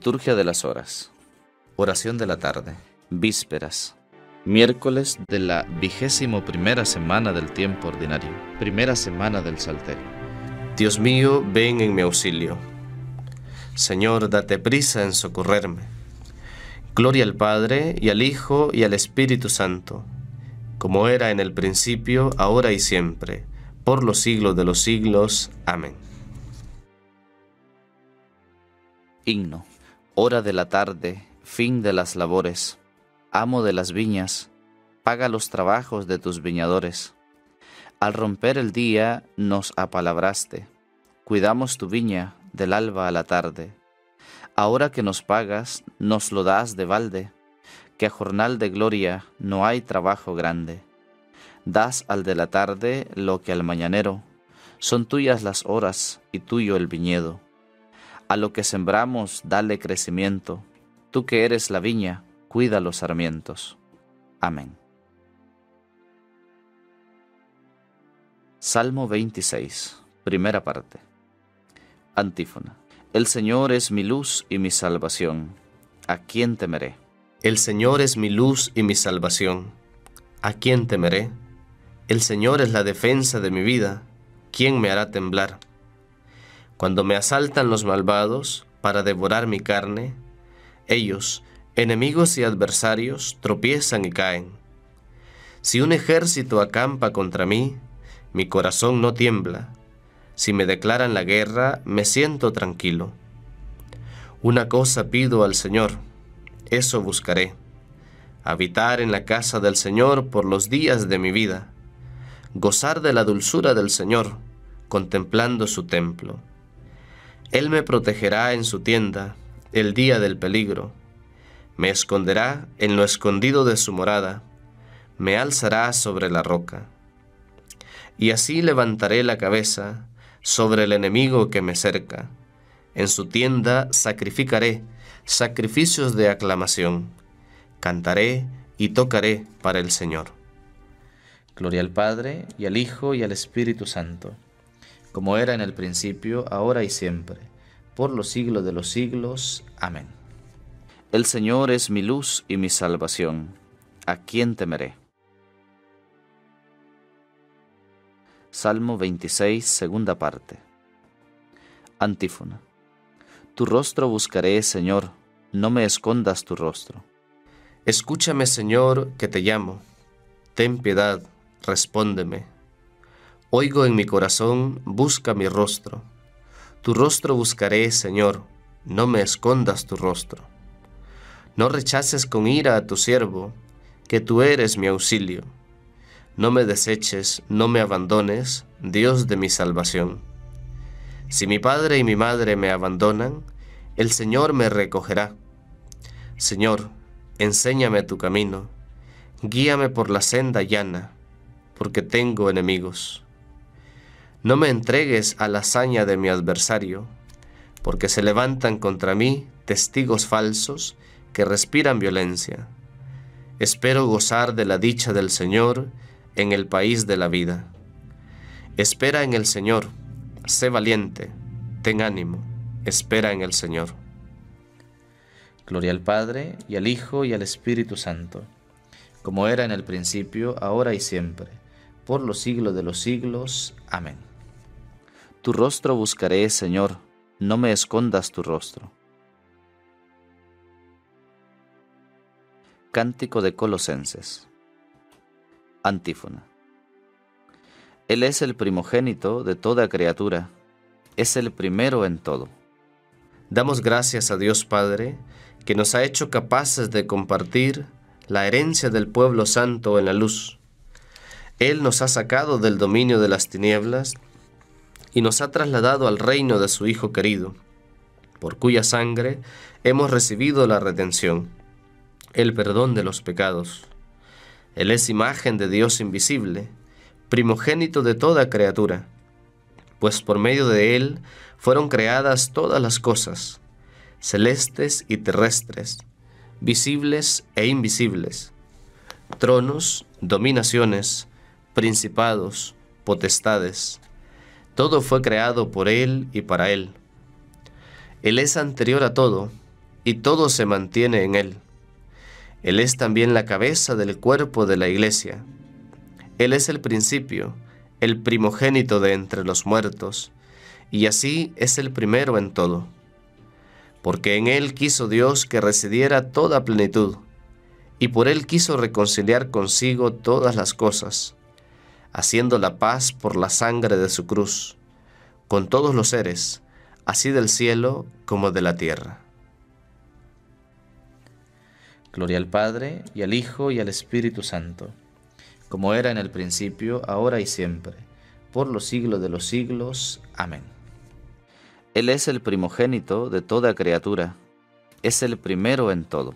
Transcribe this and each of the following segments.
Liturgia de las horas. Oración de la tarde. Vísperas. Miércoles de la 21ª semana del tiempo ordinario. Primera semana del Salterio. Dios mío, ven en mi auxilio. Señor, date prisa en socorrerme. Gloria al Padre, y al Hijo, y al Espíritu Santo, como era en el principio, ahora y siempre, por los siglos de los siglos. Amén. Himno. Hora de la tarde, fin de las labores. Amo de las viñas, paga los trabajos de tus viñadores. Al romper el día nos apalabraste. Cuidamos tu viña del alba a la tarde. Ahora que nos pagas, nos lo das de balde, que a jornal de gloria no hay trabajo grande. Das al de la tarde lo que al mañanero. Son tuyas las horas y tuyo el viñedo. A lo que sembramos, dale crecimiento. Tú que eres la viña, cuida los sarmientos. Amén. Salmo 26, primera parte. Antífona. El Señor es mi luz y mi salvación. ¿A quién temeré? El Señor es mi luz y mi salvación. ¿A quién temeré? El Señor es la defensa de mi vida. ¿Quién me hará temblar? Cuando me asaltan los malvados para devorar mi carne, ellos, enemigos y adversarios, tropiezan y caen. Si un ejército acampa contra mí, mi corazón no tiembla. Si me declaran la guerra, me siento tranquilo. Una cosa pido al Señor, eso buscaré: habitar en la casa del Señor por los días de mi vida, gozar de la dulzura del Señor, contemplando su templo. Él me protegerá en su tienda el día del peligro, me esconderá en lo escondido de su morada, me alzará sobre la roca. Y así levantaré la cabeza sobre el enemigo que me cerca. En su tienda sacrificaré sacrificios de aclamación. Cantaré y tocaré para el Señor. Gloria al Padre, y al Hijo, y al Espíritu Santo, como era en el principio, ahora y siempre, por los siglos de los siglos. Amén. El Señor es mi luz y mi salvación. ¿A quién temeré? Salmo 26, segunda parte. Antífona. Tu rostro buscaré, Señor, no me escondas tu rostro. Escúchame, Señor, que te llamo. Ten piedad, respóndeme. Oigo en mi corazón, busca mi rostro. Tu rostro buscaré, Señor, no me escondas tu rostro. No rechaces con ira a tu siervo, que tú eres mi auxilio. No me deseches, no me abandones, Dios de mi salvación. Si mi padre y mi madre me abandonan, el Señor me recogerá. Señor, enséñame tu camino, guíame por la senda llana, porque tengo enemigos. No me entregues a la hazaña de mi adversario, porque se levantan contra mí testigos falsos que respiran violencia. Espero gozar de la dicha del Señor en el país de la vida. Espera en el Señor, sé valiente, ten ánimo, espera en el Señor. Gloria al Padre, y al Hijo, y al Espíritu Santo, como era en el principio, ahora y siempre, por los siglos de los siglos. Amén. Tu rostro buscaré, Señor, no me escondas tu rostro. Cántico de Colosenses. Antífona. Él es el primogénito de toda criatura, es el primero en todo. Damos gracias a Dios Padre, que nos ha hecho capaces de compartir la herencia del pueblo santo en la luz. Él nos ha sacado del dominio de las tinieblas y nos ha trasladado al reino de su Hijo querido, por cuya sangre hemos recibido la redención, el perdón de los pecados. Él es imagen de Dios invisible, primogénito de toda criatura, pues por medio de Él fueron creadas todas las cosas, celestes y terrestres, visibles e invisibles, tronos, dominaciones, principados, potestades. Todo fue creado por Él y para Él. Él es anterior a todo, y todo se mantiene en Él. Él es también la cabeza del cuerpo de la Iglesia. Él es el principio, el primogénito de entre los muertos, y así es el primero en todo. Porque en Él quiso Dios que residiera toda plenitud, y por Él quiso reconciliar consigo todas las cosas, haciendo la paz por la sangre de su cruz, con todos los seres, así del cielo como de la tierra. Gloria al Padre, y al Hijo, y al Espíritu Santo, como era en el principio, ahora y siempre, por los siglos de los siglos. Amén. Él es el primogénito de toda criatura, es el primero en todo.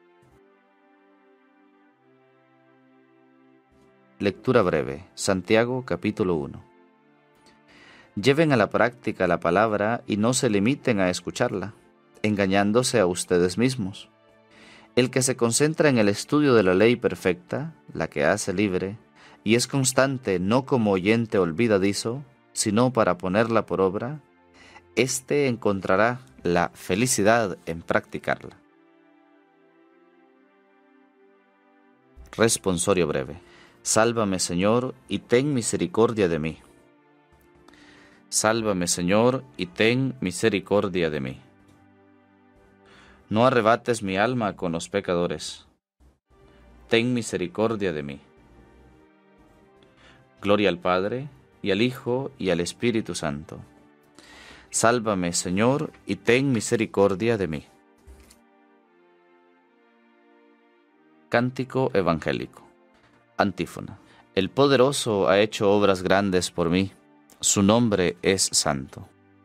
Lectura breve, Santiago capítulo 1. Lleven a la práctica la palabra y no se limiten a escucharla, engañándose a ustedes mismos. El que se concentra en el estudio de la ley perfecta, la que hace libre, y es constante no como oyente olvidadizo, sino para ponerla por obra, éste encontrará la felicidad en practicarla. Responsorio breve. Sálvame, Señor, y ten misericordia de mí. Sálvame, Señor, y ten misericordia de mí. No arrebates mi alma con los pecadores. Ten misericordia de mí. Gloria al Padre, y al Hijo, y al Espíritu Santo. Sálvame, Señor, y ten misericordia de mí. Cántico evangélico. Antífona. El poderoso ha hecho obras grandes por mí. Su nombre es santo.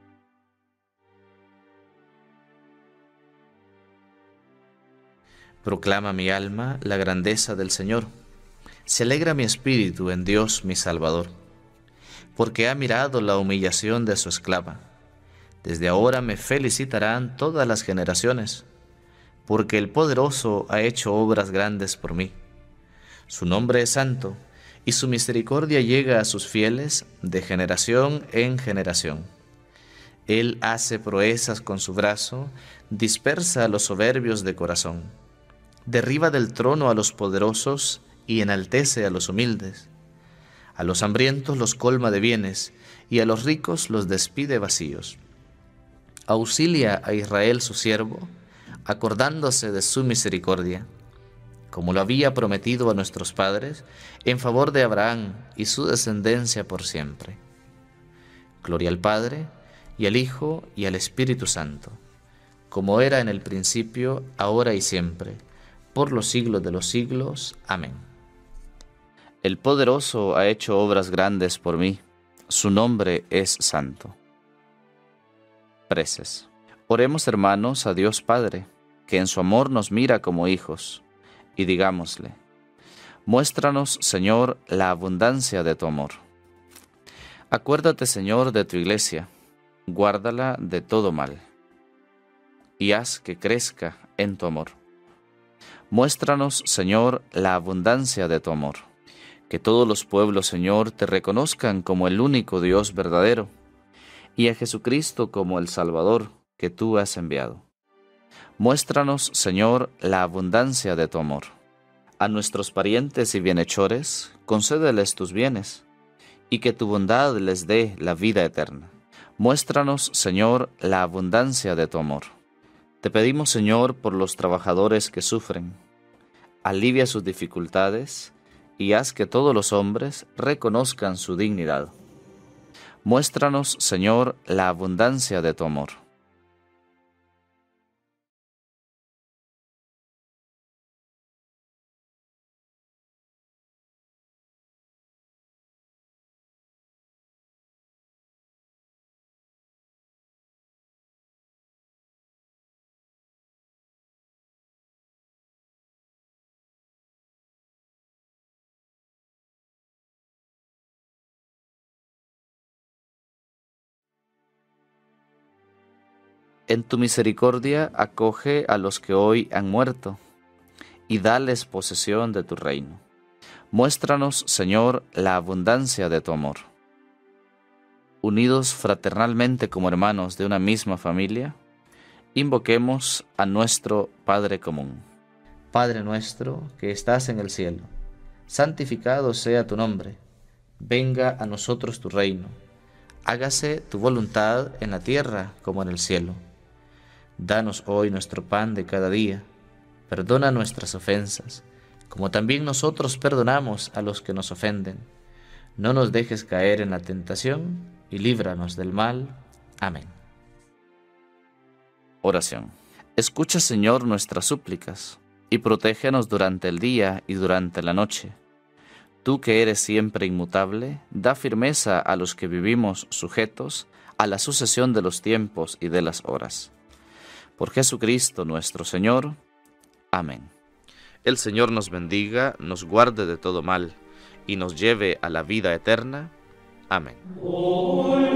Proclama mi alma la grandeza del Señor. Se alegra mi espíritu en Dios mi Salvador, porque ha mirado la humillación de su esclava. Desde ahora me felicitarán todas las generaciones, porque el poderoso ha hecho obras grandes por mí. Su nombre es santo, y su misericordia llega a sus fieles de generación en generación. Él hace proezas con su brazo, dispersa a los soberbios de corazón. Derriba del trono a los poderosos y enaltece a los humildes. A los hambrientos los colma de bienes, y a los ricos los despide vacíos. Auxilia a Israel su siervo, acordándose de su misericordia, como lo había prometido a nuestros padres, en favor de Abraham y su descendencia por siempre. Gloria al Padre, y al Hijo, y al Espíritu Santo, como era en el principio, ahora y siempre, por los siglos de los siglos. Amén. El poderoso ha hecho obras grandes por mí. Su nombre es santo. Preces. Oremos, hermanos, a Dios Padre, que en su amor nos mira como hijos, y digámosle: muéstranos, Señor, la abundancia de tu amor. Acuérdate, Señor, de tu iglesia, guárdala de todo mal, y haz que crezca en tu amor. Muéstranos, Señor, la abundancia de tu amor. Que todos los pueblos, Señor, te reconozcan como el único Dios verdadero, y a Jesucristo como el Salvador que tú has enviado. Muéstranos, Señor, la abundancia de tu amor. A nuestros parientes y bienhechores, concédeles tus bienes, y que tu bondad les dé la vida eterna. Muéstranos, Señor, la abundancia de tu amor. Te pedimos, Señor, por los trabajadores que sufren. Alivia sus dificultades y haz que todos los hombres reconozcan su dignidad. Muéstranos, Señor, la abundancia de tu amor. En tu misericordia acoge a los que hoy han muerto, y dales posesión de tu reino. Muéstranos, Señor, la abundancia de tu amor. Unidos fraternalmente como hermanos de una misma familia, Invoquemos a nuestro Padre común. Padre nuestro que estás en el cielo, santificado sea tu nombre. Venga a nosotros tu reino. Hágase tu voluntad en la tierra como en el cielo. Danos hoy nuestro pan de cada día. Perdona nuestras ofensas, como también nosotros perdonamos a los que nos ofenden. No nos dejes caer en la tentación y líbranos del mal. Amén. Oración. Escucha, Señor, nuestras súplicas, y protégenos durante el día y durante la noche. Tú que eres siempre inmutable, da firmeza a los que vivimos sujetos a la sucesión de los tiempos y de las horas. Por Jesucristo nuestro Señor. Amén. El Señor nos bendiga, nos guarde de todo mal, y nos lleve a la vida eterna. Amén.